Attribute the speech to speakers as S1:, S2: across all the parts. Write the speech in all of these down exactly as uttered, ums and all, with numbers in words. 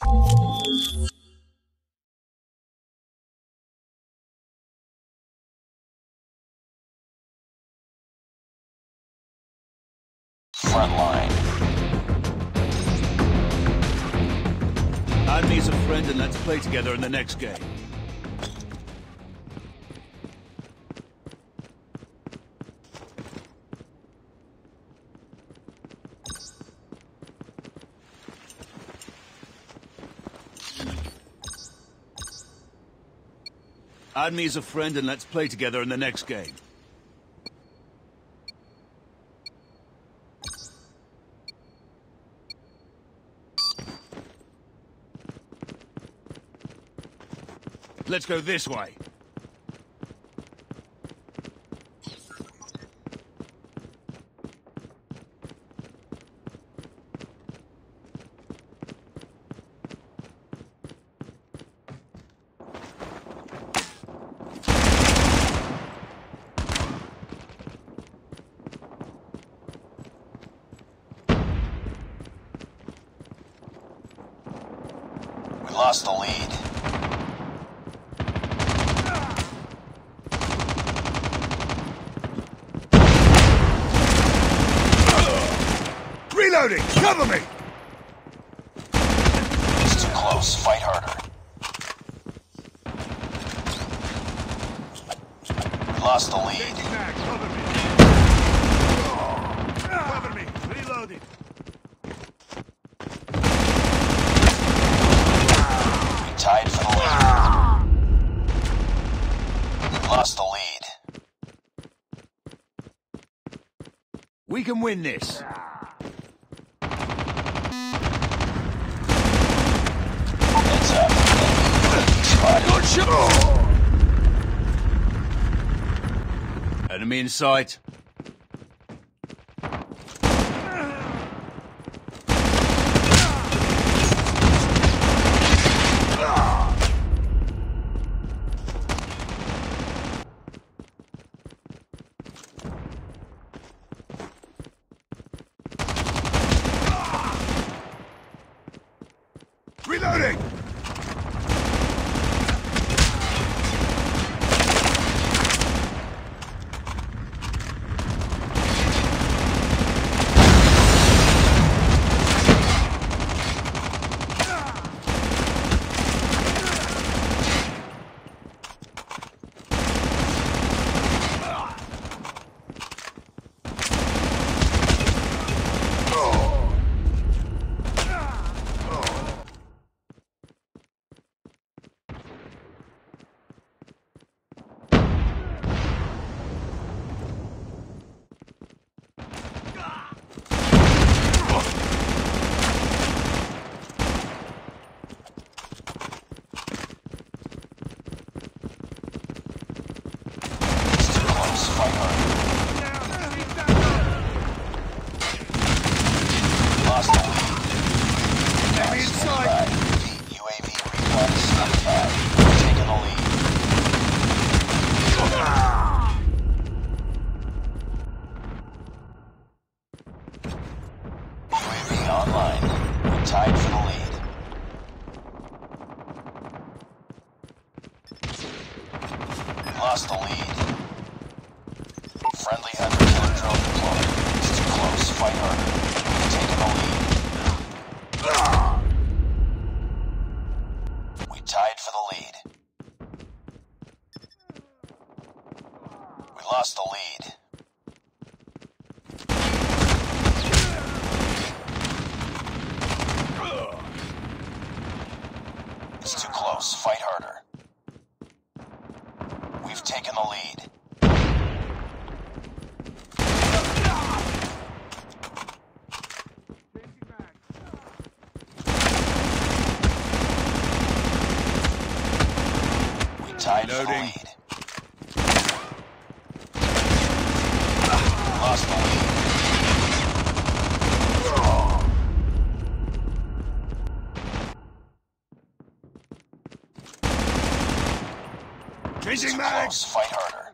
S1: Front line.
S2: Add me as a friend and let's play together in the next game. Add me as a friend and let's play together in the next game. Let's go this way.
S1: We lost the lead.
S2: Reloading! Cover me!
S1: It's too close. Fight harder. We lost the lead.
S2: Changing mag, cover me! Cover me! Reloading!
S1: We tied for the lead. We lost the lead.
S2: We can win this!
S1: Heads up. Spotted.
S2: Enemy in sight. Reloading!
S1: Fight harder. Lost the lead.
S2: Enemy in sight.
S1: U A V recon standby. Taking the lead. U A V online. We tied for the lead. We lost the lead. Friendly hunter killer drone deployed. It's too close. Fight harder. Taking the lead. We tied for the lead. We lost the lead. It's too close. Fight harder. We've taken the lead. Tied for the
S2: Loading.
S1: lead. Lost the lead.
S2: Changing
S1: Too
S2: mags!
S1: close. Fight harder.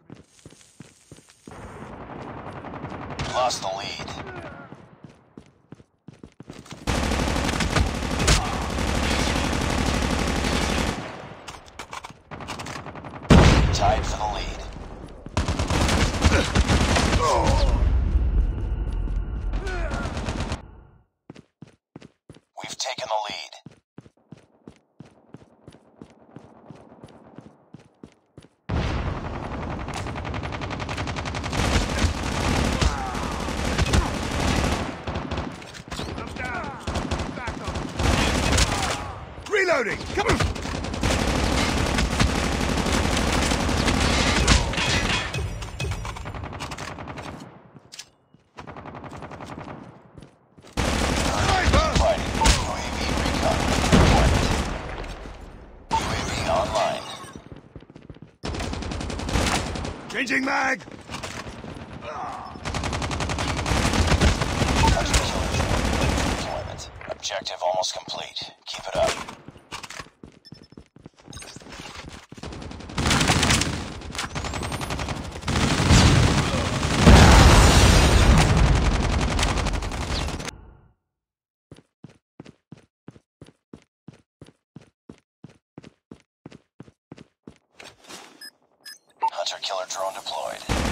S1: Lost the lead. We've taken the lead.
S2: Reloading! Come on! Changing mag!
S1: Deployment. Objective almost complete. Keep it up. Hunter-killer drone deployed.